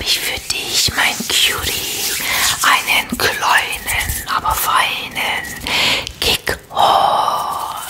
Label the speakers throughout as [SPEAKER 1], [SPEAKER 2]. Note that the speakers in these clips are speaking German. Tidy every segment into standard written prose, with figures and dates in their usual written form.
[SPEAKER 1] ich für dich, mein Cutie, einen kleinen, aber feinen Kick-Haul.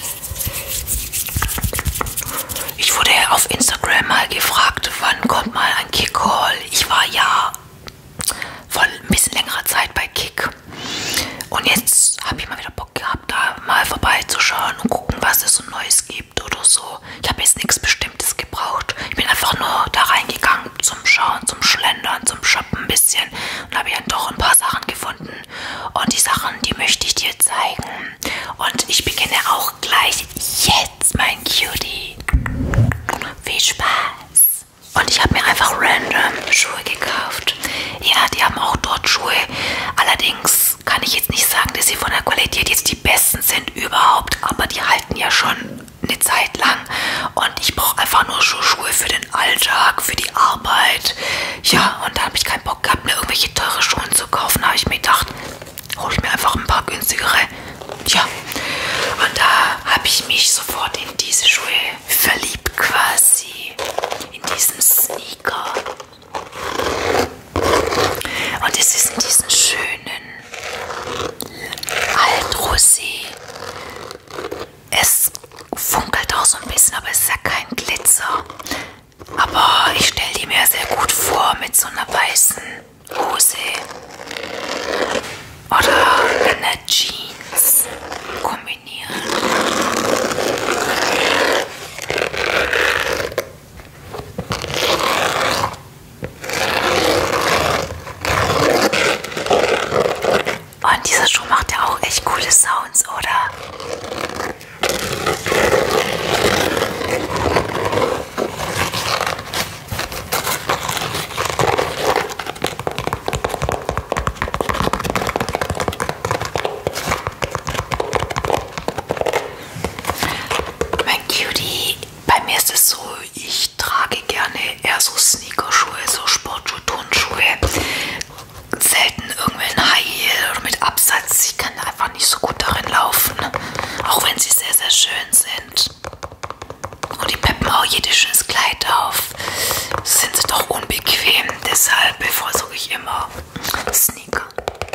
[SPEAKER 1] Ich wurde auf Instagram mal gefragt, wann kommt mal ein Kick-Haul. Ich war ja vor ein bisschen längerer Zeit bei Kick. Und jetzt habe ich mal wieder Bock gehabt, da mal vorbeizuschauen und gucken, was es so Neues gibt oder so. Ich habe jetzt nichts Bestimmtes gebraucht. Ich bin einfach nur da reingegangen zum Schauen, zum Schlendern, zum Shoppen ein bisschen. Und habe dann doch ein paar Sachen gefunden. Und die Sachen, die möchte ich dir zeigen. Und ich beginne auch gleich jetzt, mein Cutie. Viel Spaß. Und ich habe mir einfach random Schuhe gekauft. Ja, die haben auch dort Schuhe. Allerdings kann ich jetzt nicht sagen, dass sie von der Qualität jetzt die besten sind überhaupt. Aber die halten ja schon eine Zeit lang. Und ich brauche einfach nur Schuhe für den Alltag, für die Arbeit. Ja, und da habe ich keinen Bock gehabt, mir irgendwelche teure Schuhe zu kaufen. Da habe ich mir gedacht, hole ich mir einfach ein paar günstigere. Ja, und da habe ich mich sofort in diese Schuhe verliebt quasi. In diesen Sneaker. Und es ist in diesen schönen Altrosé. Es funkelt auch so ein bisschen, aber es ist ja kein Glitzer. Aber ich stelle die mir sehr gut vor mit so einer weißen Hose. Oder einer Jeans kombinieren. Und dieser Schuh macht ja auch echt coole Sounds, oder? Mein Cutie, bei mir ist es so, ich trage gerne eher so Sneakerschuhe, so Sportschuhe, Turnschuhe. Selten irgendwelchen High Heel oder mit Absatz. Ich kann einfach nicht so gut darin laufen. Auch wenn sie sehr, sehr schön sind. Und die peppen auch jedes schönes Kleid auf. Sind sie doch unbequem. Deshalb bevorzuge ich immer Sneaker.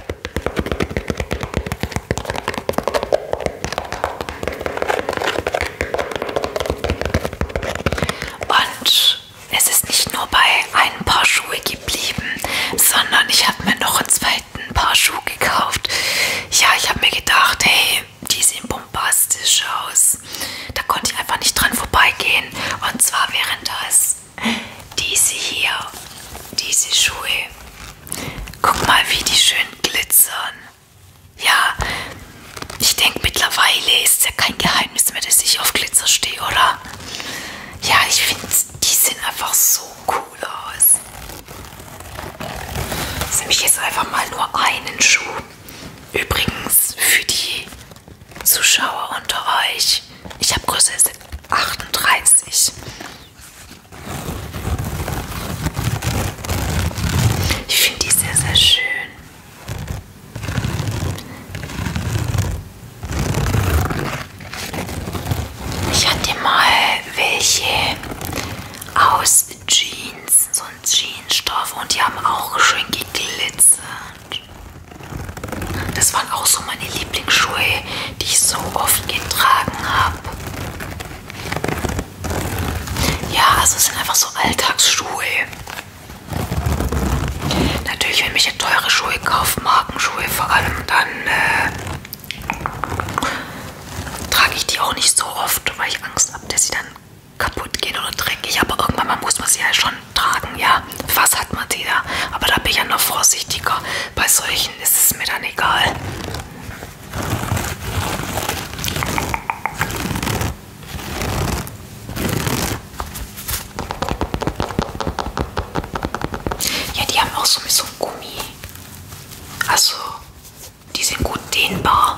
[SPEAKER 1] Und es ist nicht nur bei einem Paar Schuhe geblieben, sondern ich habe mir noch einen zweiten Paar Schuhe gekauft. Ja, ich habe mir gedacht, hey, die sehen bombastisch aus. Da konnte ich einfach nicht dran vorbeigehen. Und zwar wären das diese hier, diese Schuhe. Guck mal, wie die schön glitzern. Ja, ich denke, mittlerweile ist es ja kein Geheimnis mehr, dass ich auf Glitzer stehe, oder? Ja, ich finde, die sehen einfach so cool aus. Jetzt nehme ich jetzt einfach mal nur einen Schuh. Übrigens, für die Zuschauer unter euch, ich habe Größe 38. Ich finde die sehr, sehr schön. Ich hatte mal welche aus Jeans, so ein Jeansstoff, und die haben auch schön geglitzert. Das waren auch so meine Lieblingsschuhe, die ich so oft getragen habe. Ja, also es sind einfach so Alltagsschuhe. Natürlich, wenn ich ja teure Schuhe kaufe, Markenschuhe vor allem, dann trage ich die auch nicht so oft, weil ich Angst habe, dass sie dann kaputt gehen oder dreckig. Aber irgendwann mal muss man sie ja schon tragen, ja. Was hat man die da? Aber da bin ich ja noch vorsichtiger. Bei solchen ist es mir dann egal. Ja, die haben auch so mit so einem Gummi. Also, die sind gut dehnbar.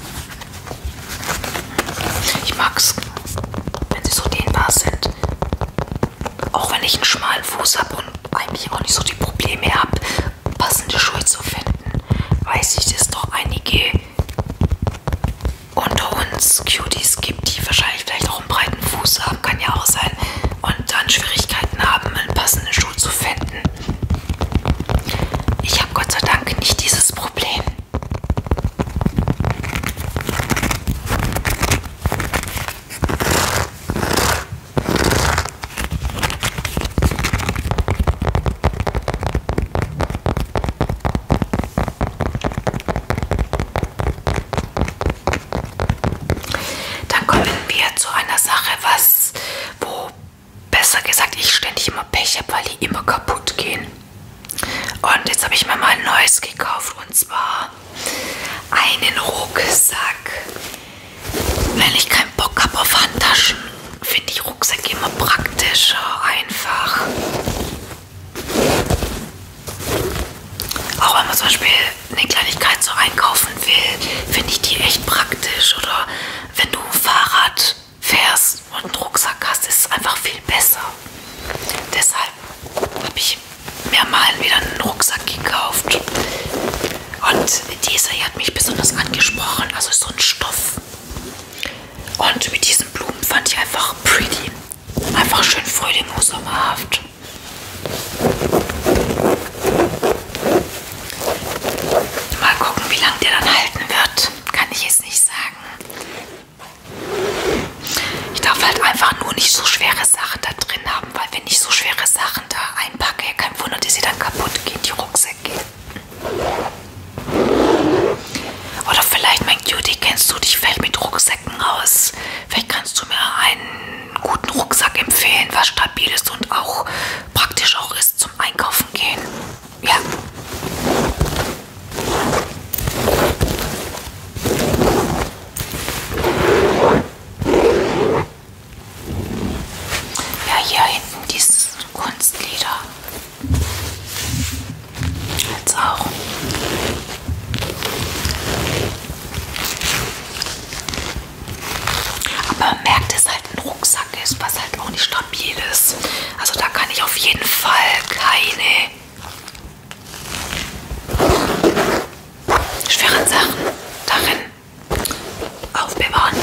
[SPEAKER 1] Ich mag's, wenn sie so dehnbar sind. Auch wenn ich einen schmalen Fuß habe und eigentlich auch nicht so die Probleme habe, passende Schuhe zu finden, weiß ich, dass es doch einige unter uns Cuties gibt, die wahrscheinlich vielleicht auch einen breiten Fuß haben, kann ja auch sein, und dann Schwierigkeiten haben, einen passenden Schuh zu finden. immer kaputt gehen. Und jetzt habe ich mir mal ein neues gekauft, und zwar einen Rucksack. Wenn ich keinen Bock habe auf Handtaschen, finde ich Rucksäcke immer praktischer, einfach. Auch wenn man zum Beispiel eine Kleinigkeit so einkaufen will, finde ich die echt praktisch. Oder wenn du ein Fahrrad fährst und einen Rucksack hast, ist es einfach viel besser. Deshalb habe ich mir mal wieder einen Rucksack gekauft. Und dieser hier hat mich besonders angesprochen, also so ein Stoff. Und mit diesen Blumen fand ich einfach pretty. Einfach schön fröhlich und sommerhaft. Mal gucken, wie lange der dann halten wird. Kann ich jetzt nicht sagen. Ich darf halt einfach nur nicht so schwere Sachen da drin haben, weil wenn ich so schwere Sachen da einpacke, kein Wunder, dass sie dann kaputt gehen, die Rucksäcke. Oder vielleicht, mein Cutie, kennst du dich vielleicht mit Rucksäcken aus? Vielleicht kannst du mir einen guten Rucksack empfehlen, was stabil ist und auch praktisch auch ist zum Einkaufen gehen. Ja. Ja, hier hinten dieses Kunstleder. Jetzt auch. Aber man merkt, dass es halt ein Rucksack ist, was halt auch nicht stabil ist. Also da kann ich auf jeden Fall keine schweren Sachen darin aufbewahren.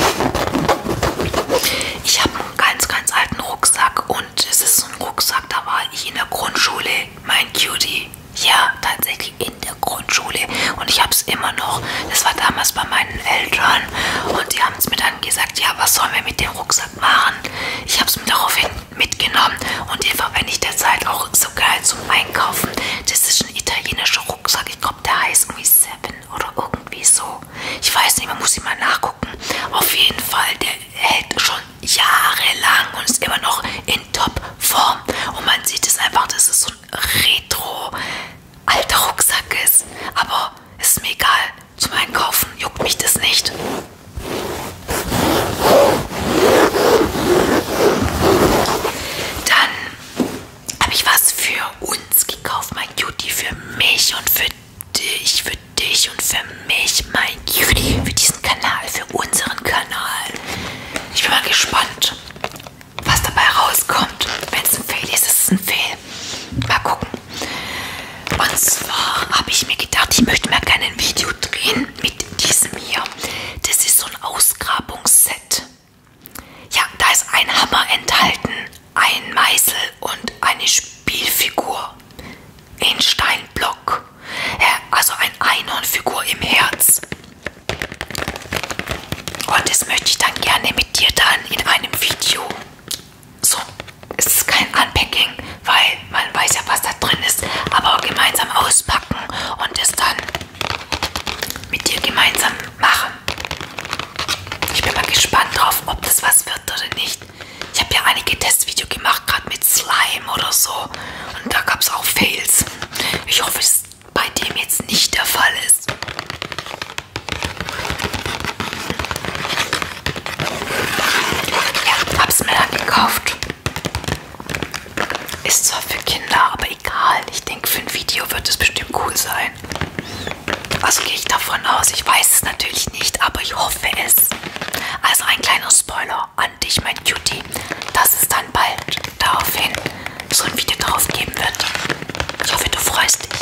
[SPEAKER 1] Ich habe einen ganz, ganz alten Rucksack und es ist so ein Rucksack, da war ich in der Grundschule, mein Cutie. Ja, tatsächlich in der Grundschule. Und ich habe es immer noch. Das war damals bei meinen Eltern. Und die haben es mir dann gesagt, ja, was sollen wir mit dem Rucksack machen? Ich habe es mir daraufhin mitgenommen. Und den verwende ich derzeit auch so geil zum Einkaufen. Das ist ein italienischer Rucksack. Ich glaube, der heißt irgendwie Seven oder irgendwie so. Ich weiß nicht, man muss ihn mal nachgucken. Auf jeden Fall, der hält schon jahrelang und ist immer noch in Top-Form. Und man sieht es einfach, dass es so ein Retro alter Rucksack ist. Aber es ist mir egal. Zum Einkaufen juckt mich das nicht. Dann habe ich was für uns gekauft, mein Cutie, für mich und für dich und für mich, mein Cutie, für diesen Kanal, für unseren Kanal. Ich bin mal gespannt, was dabei rauskommt. Wenn es ein Fail ist, ist es ein Fail. Mal gucken. Und zwar habe ich mir gedacht, ich möchte mir gerne ein Video drehen mit diesem hier. Das ist so ein Ausgrabungsset. Ja, da ist ein Hammer enthalten, ein Meißel und eine Spielfigur in Steinblock. Also ein Einhornfigur im Herz. Und das möchte ich dann gerne mit dir dann in einem Video. So, es ist kein Unpacking, weil man weiß ja, was da drin ist, aber gemeinsam auspacken und es dann mit dir gemeinsam machen. Ich bin mal gespannt drauf, ob das was wird oder nicht. Ich habe ja einige Testvideos gemacht, gerade mit Slime oder so, und da gab es auch Fails. Ich hoffe, dass bei dem jetzt nicht der Fall ist. Ja, hab's mir dann gekauft. Ist zwar für Kinder, aber egal. Ich denke, für ein Video wird es bestimmt cool sein. Also gehe ich davon aus. Ich weiß es natürlich nicht, aber ich hoffe es. Also ein kleiner Spoiler an dich, mein Cutie, dass es dann bald daraufhin so ein Video drauf geben wird. Ich hoffe, du freust dich.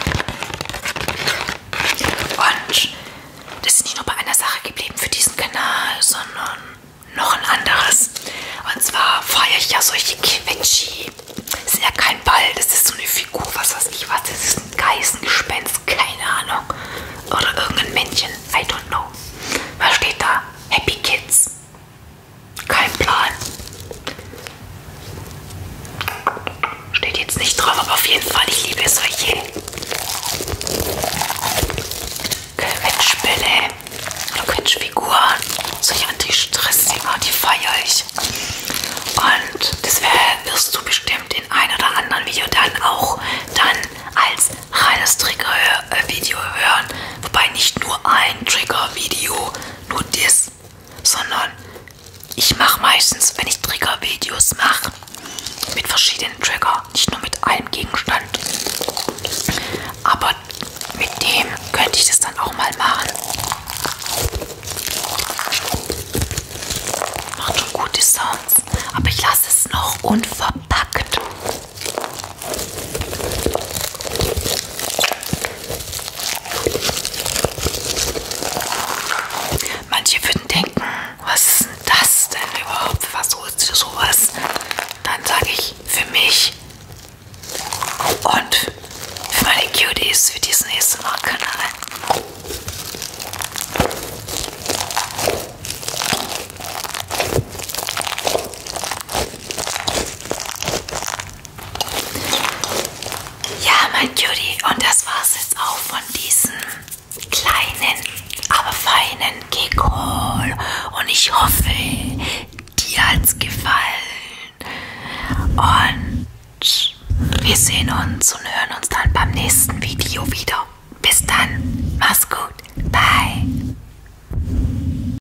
[SPEAKER 1] Und das ist nicht nur bei einer Sache geblieben für diesen Kanal, sondern noch ein anderes. Und zwar feiere ich ja solche Quetschi. Das ist ja kein Ball, das ist so eine Figur, was weiß ich was. Das ist ein Geißengespenst, keine Ahnung. Oder irgendein Männchen, I don't know. Was steht da? Happy Kids. Kein Plan. Steht jetzt nicht drauf, aber auf jeden Fall, ich liebe solche Quetschbälle oder Quetschfiguren. Solche Anti-Stress-Dinger, die feiere ich. Und das wirst du bestimmt in ein oder anderen Video dann Ich mache meistens, wenn ich Trigger-Videos mache, mit verschiedenen Trigger, nicht nur mit einem Gegenstand. Aber mit dem könnte ich das dann auch mal machen. Macht schon gute Sounds, aber ich lasse es noch unverpackt. Manche würden denken, was ist denn das denn überhaupt? Was holst du sowas? Dann sage ich, für mich und für meine Cuties für diesen ASMR-Kanal. Ja, mein Cutie, und das war's jetzt auch von diesem kleinen, aber feinen Kekol. Und ich hoffe, dir hat's gefallen. Und wir sehen uns und hören uns dann beim nächsten Mal.